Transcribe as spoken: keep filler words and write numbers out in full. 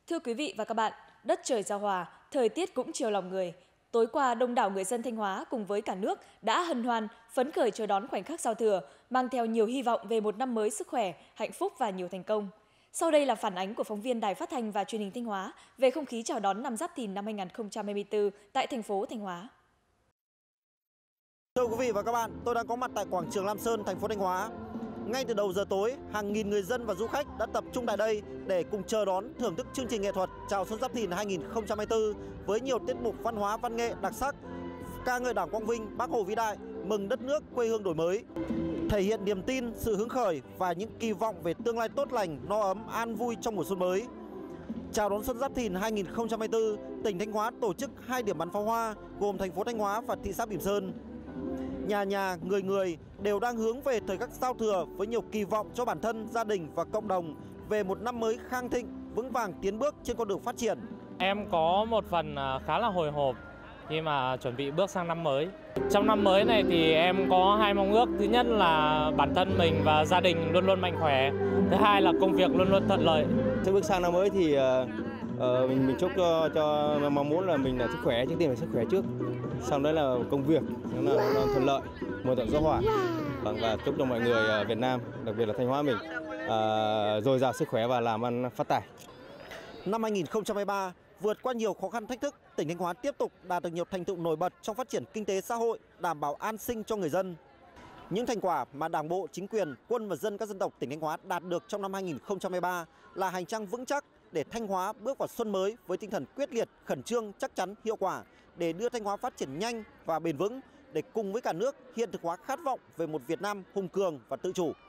Thưa quý vị và các bạn, đất trời giao hòa, thời tiết cũng chiều lòng người. Tối qua, đông đảo người dân Thanh Hóa cùng với cả nước đã hân hoan, phấn khởi chờ đón khoảnh khắc giao thừa, mang theo nhiều hy vọng về một năm mới sức khỏe, hạnh phúc và nhiều thành công. Sau đây là phản ánh của phóng viên Đài Phát thanh và Truyền hình Thanh Hóa về không khí chào đón năm Giáp Thìn năm hai nghìn không trăm hai mươi tư tại thành phố Thanh Hóa. Thưa quý vị và các bạn, tôi đang có mặt tại quảng trường Lam Sơn, thành phố Thanh Hóa. Ngay từ đầu giờ tối, hàng nghìn người dân và du khách đã tập trung tại đây để cùng chờ đón thưởng thức chương trình nghệ thuật chào xuân Giáp Thìn hai nghìn không trăm hai mươi tư với nhiều tiết mục văn hóa văn nghệ đặc sắc, ca ngợi Đảng Quang Vinh, Bác Hồ vĩ đại, mừng đất nước quê hương đổi mới, thể hiện niềm tin, sự hứng khởi và những kỳ vọng về tương lai tốt lành, no ấm, an vui trong mùa xuân mới. Chào đón xuân Giáp Thìn hai nghìn không trăm hai mươi tư, tỉnh Thanh Hóa tổ chức hai điểm bắn pháo hoa gồm thành phố Thanh Hóa và thị xã Bỉm Sơn. Nhà nhà, người người đều đang hướng về thời khắc giao thừa với nhiều kỳ vọng cho bản thân, gia đình và cộng đồng về một năm mới khang thịnh, vững vàng tiến bước trên con đường phát triển. Em có một phần khá là hồi hộp khi mà chuẩn bị bước sang năm mới. Trong năm mới này thì em có hai mong ước. Thứ nhất là bản thân mình và gia đình luôn luôn mạnh khỏe. Thứ hai là công việc luôn luôn thuận lợi. Trước bước sang năm mới thì uh, mình, mình chúc cho, cho mong muốn là mình là sức khỏe, trước tiên là sức khỏe trước. Sau đó là công việc nó là, nó thuận lợi, mùa thuận gió hòa. Vâng, và chúc cho mọi người Việt Nam, đặc biệt là Thanh Hóa mình uh, dồi dào sức khỏe và làm ăn phát tài. Năm hai nghìn không trăm hai mươi ba, vượt qua nhiều khó khăn thách thức, tỉnh Thanh Hóa tiếp tục đạt được nhiều thành tựu nổi bật trong phát triển kinh tế xã hội, đảm bảo an sinh cho người dân. Những thành quả mà Đảng bộ, chính quyền, quân và dân các dân tộc tỉnh Thanh Hóa đạt được trong năm hai nghìn không trăm hai mươi ba là hành trang vững chắc để Thanh Hóa bước vào xuân mới với tinh thần quyết liệt, khẩn trương, chắc chắn, hiệu quả để đưa Thanh Hóa phát triển nhanh và bền vững, để cùng với cả nước hiện thực hóa khát vọng về một Việt Nam hùng cường và tự chủ.